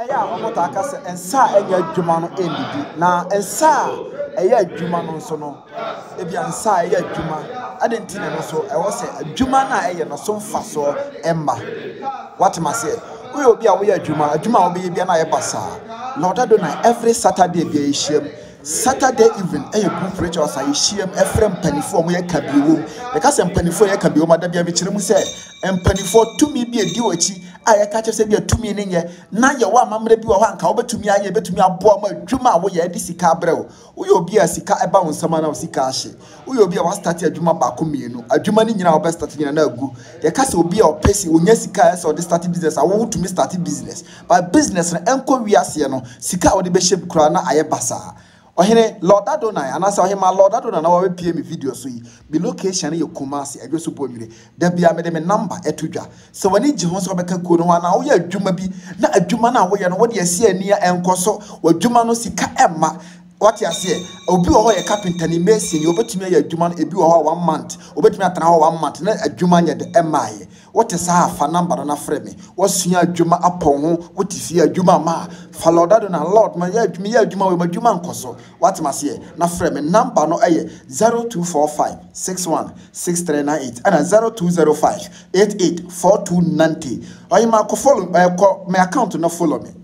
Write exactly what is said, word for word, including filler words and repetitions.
Eya omota aka se ensa enya adwuma no endidi na ensa eya adwuma no nso no ebia ensa eya adwuma adentine no so ewo se adwuma na eye no so mfa so emma what must say we obi a we adwuma adwuma obi bia na ye basa Lord Adonai every Saturday bia yeshiem Saturday evening eye group preacher say yeshiem efrem panifo mo ye kabiwo e ka se panifo ye kabiwo ma da bia bi kire mu se empanifo tumi bi edi wachi aya ka che se bia tumi ne nye na ye wa mamre bi wa ho anka obetumi aye betumi aboa ma adwuma wo ye edi sika brew wo ye obi a sika eba wo nsama na sika ahye wo ye obi a wa start adwuma ba ko mienu adwuma ni nyina wo be start nyina na agu ye ka se obi a opesi onya sika so de start business a wo tumi start business but business na enko wiase no sika wo de be shape kura na aye basa Ohene Lord Adonai anasa ohema Lord Adonai na wa P M video so yi be location ye Kumasi edwoso boamire da bia me de me number etodwa se wani ji ho so beka ko no na wo ye adwuma bi na adwuma na wo ye no wo de ase ani enkoso wadwuma no sika emma what you say obi wo ho ye carpenter ni mason obetumi ya adwuma no ebi wo ho one month obetumi atana ho one month na adwuma nya de emma ye what is ha fa number na frɛ me wasua adwuma apon ho wotifi adwuma ma fa Lord Adonai Lord ma ya adwuma ya adwuma we ma adwuma nkoso what must say na frɛ me number no eye zero two four five six one six three nine eight and zero two zero five eight eight four two nine zero oyima ko follow me account na follow me